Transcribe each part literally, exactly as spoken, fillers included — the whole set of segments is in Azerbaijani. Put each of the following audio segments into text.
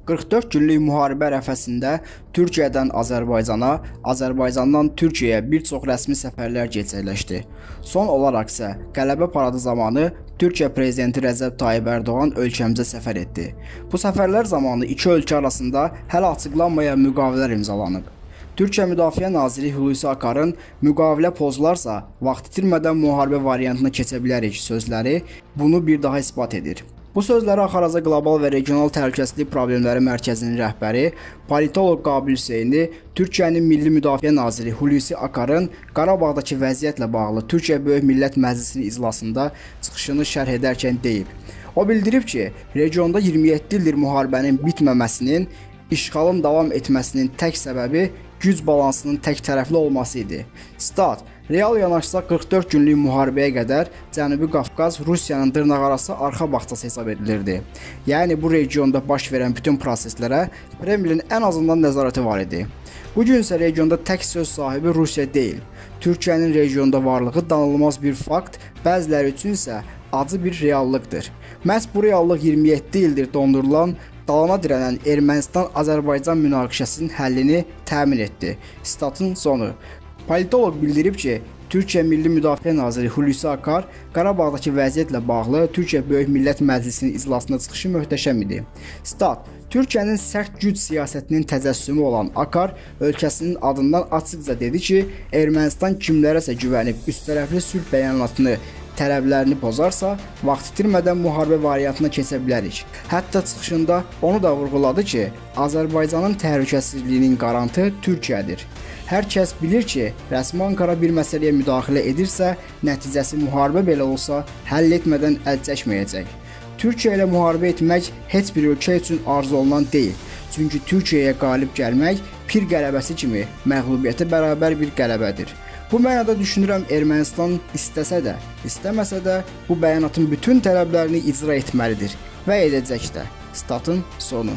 qırx dörd günlük müharibə ərəfəsində Türkiyədən Azərbaycana, Azərbaycandan Türkiyəyə bir çox rəsmi səfərlər gerçəkləşdi. Son olaraq isə qələbə paradı zamanı Türkiyə prezidenti Rəcəb Tayyib Ərdoğan ölkəmizə səfər etdi. Bu səfərlər zamanı iki ölkə arasında hələ açıqlanmayan müqavilələr imzalanıb. Türkiyə Müdafiə Naziri Hulusi Akarın müqavilə pozularsa, vaxt itirmədən müharibə variantına keçə bilərik sözləri bunu bir daha isbat edir. Bu sözləri Axaraza Qlobal və Regional Təhlükəsizlik Problemləri Mərkəzinin rəhbəri, politoloq Qabil Hüseyni, Türkiyənin Milli Müdafiə Naziri Hulusi Akarın Qarabağdakı vəziyyətlə bağlı Türkiyə Böyük Millət Məclisinin iclasında çıxışını şərh edərkən deyib. O bildirib ki, regionda iyirmi yeddi ildir müharibənin bitməməsinin, işğalın davam etməsinin tək səbəbi güc balansının tək tərəfli olması idi. Stat, real yanaşsaq qırx dörd günlük müharibəyə qədər Cənubi Qafqaz Rusiyanın dırnaqarası arxa bağçası hesab edilirdi. Yəni bu regionda baş verən bütün proseslərə Kremlin ən azından nəzarəti var idi. Bugün isə regionda tək söz sahibi Rusiya deyil. Türkiyənin regionda varlığı danılmaz bir fakt, bəziləri üçün isə acı bir reallıqdır. Məhz bu reallıq iyirmi yeddi ildir dondurulan, dalana dirənən Ermənistan-Azərbaycan münaqişəsinin həllini təmin etdi. Statın sonu. Politoloq bildirib ki, Türkiyə Milli Müdafiə Naziri Hulusi Akar Qarabağdakı vəziyyətlə bağlı Türkiyə Böyük Millət Məclisinin iclasına çıxışı möhtəşəm idi. Stat, Türkiyənin sərt güc siyasətinin təcəssümü olan Akar ölkəsinin adından açıqca dedi ki, Ermənistan kimlərəsə güvənib üsttərəfli sülh bəyanatını tələblərini pozarsa, vaxt itirmədən müharibə variantına keçə bilərik. Hətta çıxışında onu da vurğuladı ki, Azərbaycanın təhlükəsizliyinin qarantı Türkiyədir. Hər kəs bilir ki, rəsmi Ankara bir məsələyə müdaxilə edirsə, nəticəsi müharibə belə olsa, həll etmədən əl çəkməyəcək. Türkiyə ilə müharibə etmək heç bir ölkə üçün arzu olunan deyil. Çünki Türkiyəyə qalib gəlmək pir qələbəsi kimi məğlubiyyətə bərabər bir qələbədir. Bu mənada düşünürəm Ermənistan istəsə də, istəməsə də bu bəyanatın bütün tələblərini icra etməlidir və edəcək də. Statın sonu.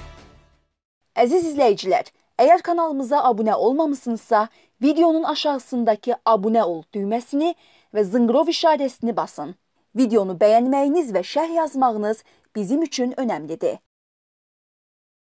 Əziz izləyicilər, əgər kanalımıza abunə olmamısınızsa, videonun aşağısındakı abunə ol düyməsini və zınqrov işarəsini basın. Videonu bəyənməyiniz və şərh yazmağınız bizim üçün önəmlidir.